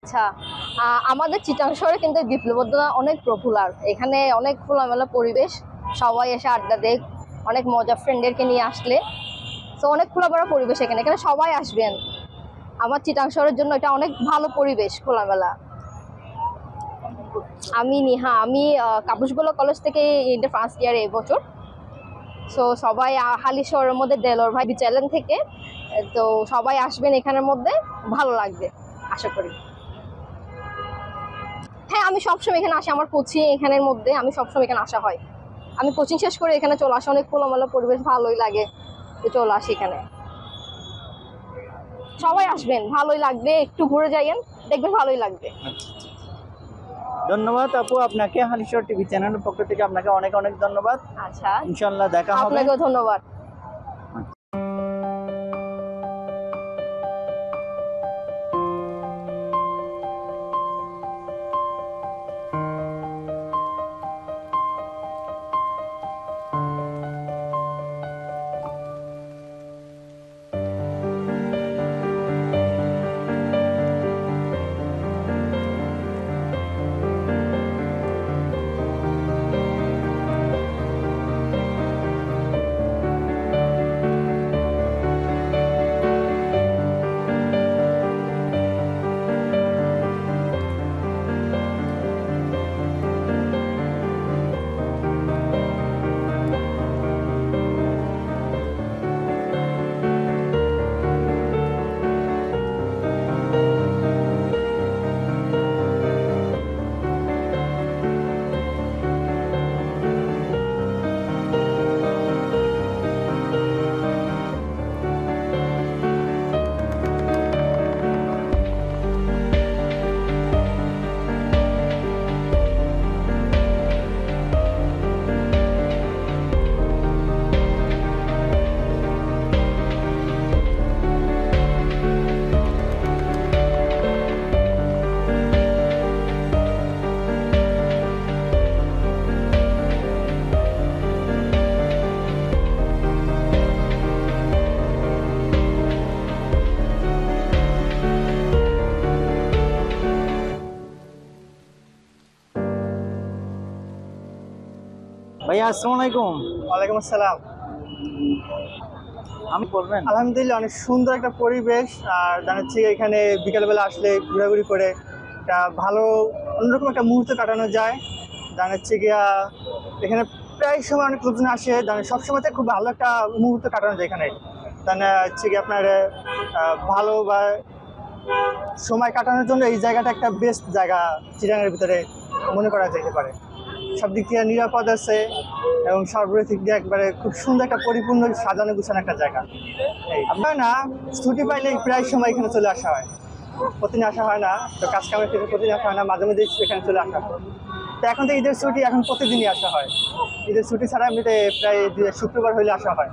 আচ্ছা, আমাদের চিটাং শহরে কিন্তু বিপ্লবোদ্দোলন অনেক পপুলার। এখানে অনেক খোলামেলা পরিবেশ, সবাই এসে আড্ডা দেয়, অনেক মজা ফ্রেন্ডদেরকে নিয়ে আসলে। তো অনেক খোলামেলা পরিবেশ এখানে, এখানে সবাই আসবেন। আমার চিটাং শহরের জন্য এটা অনেক ভালো পরিবেশ, খোলামেলা। আমি নিহা, আমি কাপুসগোলা কলেজ থেকে ইন্টার ফার্স্ট ইয়ার এই বছর। সো সবাই হালিশহরের মধ্যে দেলোর ভাই চ্যানেল থেকে, তো সবাই আসবেন, এখানের মধ্যে ভালো লাগবে আশা করি। হ্যাঁ, আমি সবসময় এখানে আসি, আমার কোচিং এখানের মধ্যে, আমি সবসময় এখানে আসা হয়। আমি কোচিং শেষ করে এখানে চলে আসি, অনেক খোলামেলা পরিবেশ, ভালোই লাগে, তো চলে আসি এখানে। সবাই আসবেন, ভালোই লাগবে, একটু ঘুরে যাইয়েন, দেখবেন ভালোই লাগবে। ধন্যবাদ আপু, আপনাকে হালিশহর টিভি চ্যানেলের পক্ষ থেকে আপনাকে অনেক অনেক ধন্যবাদ। আচ্ছা, ইনশাআল্লাহ দেখা হবে। আপনাকেও ধন্যবাদ। ভাইয়া আসসালামু আলাইকুম। ওয়ালাইকুম আসসালাম। আমি বলবেন? আলহামদুলিল্লাহ, অনেক সুন্দর একটা পরিবেশ। আর জানাচ্ছি এখানে বিকালবেলা আসলে ঘোরাঘুরি করে একটা ভালো অন্যরকম একটা মুহূর্ত কাটানো যায়। জানাচ্ছি গিয়া এখানে প্রায় সময় অনেক লোকজন আসে, সবসময়তে খুব ভালো একটা মুহূর্ত কাটানো যায় এখানে। তাহলে হচ্ছে কি আপনার ভালো বা সময় কাটানোর জন্য এই জায়গাটা একটা বেস্ট জায়গা চিটাগাংয়ের ভিতরে মনে করা যেতে পারে। সব দিক থেকে নিরাপদ আছে এবং সর্বদিক দিয়ে একবারে খুব সুন্দর একটা পরিপূর্ণ সাজানো গুছানো একটা জায়গা। আপনার না ছুটি পাইলে প্রায় সময় এখানে চলে আসা হয়, প্রতিদিন আসা হয় না, তো কাজ কামের ক্ষেত্রে প্রতিদিন আসা হয় না, মাঝে মাঝে এখানে চলে আসা হয়। তো এখন তো ঈদের ছুটি, এখন প্রতিদিনই আসা হয়। ঈদের ছুটি ছাড়া এমনিতে প্রায় শুক্রবার হইলে আসা হয়।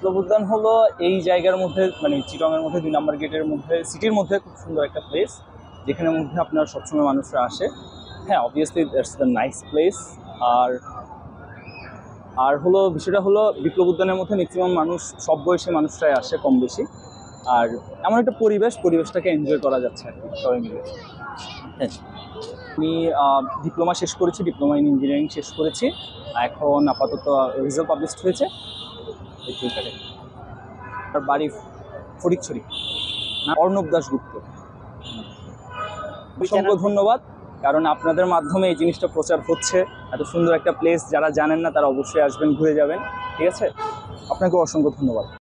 বিপ্লব উদ্যান হলো এই জায়গার মধ্যে, মানে চিটংয়ের মধ্যে 2 নম্বর গেটের মধ্যে, সিটির মধ্যে খুব সুন্দর একটা প্লেস, যেখানের মধ্যে আপনার সবসময় মানুষরা আসে। হ্যাঁ, obviously that's the nice place. আর আর হলো বিষয়টা হলো বিপ্লব উদ্যানের মধ্যে ম্যাক্সিমাম মানুষ, সব বয়সী মানুষরাই আসে কম বেশি। আর এমন একটা পরিবেশটাকে এনজয় করা যাচ্ছে আর কি সবাই মিলে। হ্যাঁ, আমি ডিপ্লোমা শেষ করেছি, ডিপ্লোমা ইন ইঞ্জিনিয়ারিং শেষ করেছি। এখন আপাতত রেজাল্ট পাবলিশড হয়েছে। আর বাড়ি ফটিকছড়ি, অর্ণব দাশগুপ্ত। অসংখ্য ধন্যবাদ, কারণ আপনাদের মাধ্যমে এই জিনিসটা প্রচার হচ্ছে। এত সুন্দর একটা প্লেস, যারা জানেন না তারা অবশ্যই আসবেন, ঘুরে যাবেন। ঠিক আছে, আপনাকে অসংখ্য ধন্যবাদ।